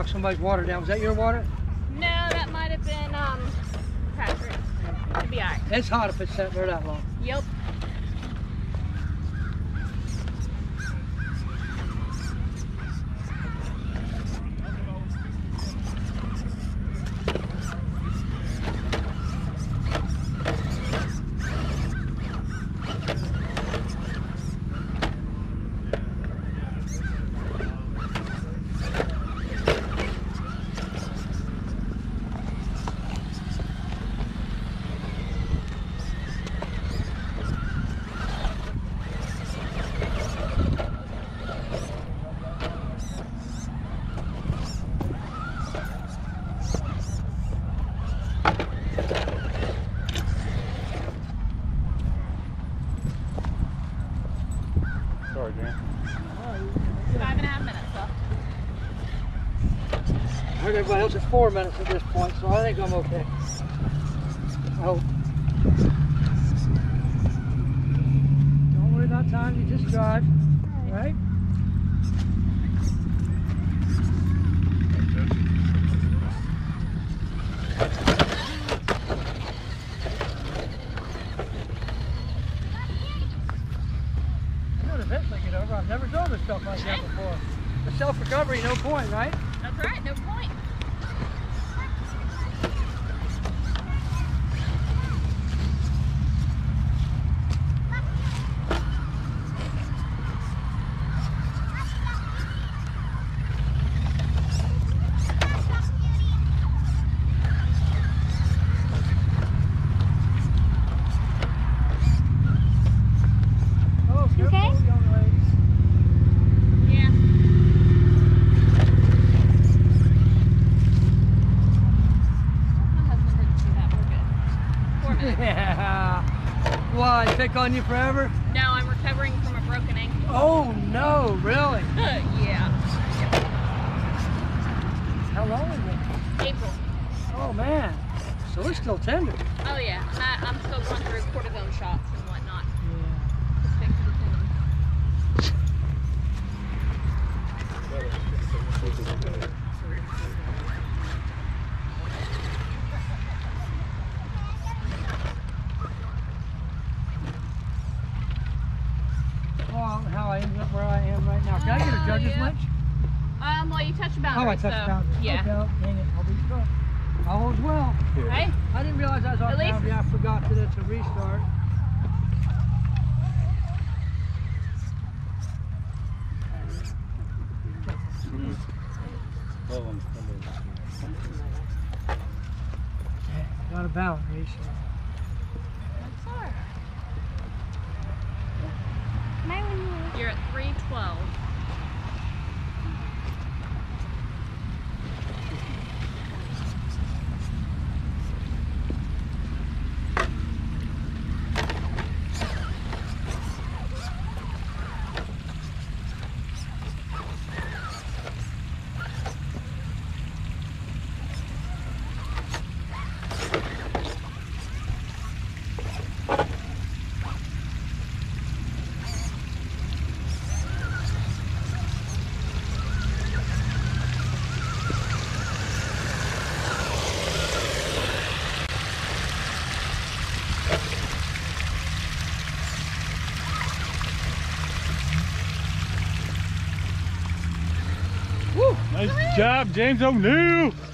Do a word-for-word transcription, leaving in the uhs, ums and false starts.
knocked somebody's water down. Was that your water? No, that might have been um, Patrick. It'd be alright. It's hot if it's sat there that long. Yep. Sorry, Dan. Five and a half minutes left. I heard everybody else is four minutes at this point, so I think I'm okay. I hope. Don't worry about time, you just drive, right? Eventually get over. I've never done this stuff like that before. The self-recovery, no point, right? That's right, no point. Yeah. Why? Pick on you forever? No, I'm recovering from a broken ankle. Oh no, really? Yeah. How long is it? April. Oh man. So it's still tender. Oh yeah. I, I'm still going through cortisone shots and whatnot. Yeah. To fix the tendon. How I ended up where I am right now. Can I get a judge's yeah. winch? Um, well, you touched the boundary. Oh, I touched so, the boundary. Yeah. Okay, dang it. I'll be stuck. All is well. Hey. I didn't realize I was on At least- boundary. I forgot that it's a restart. Yeah, got a boundary. So. That's all right. You're at three twelve. Nice job, James O'Neill.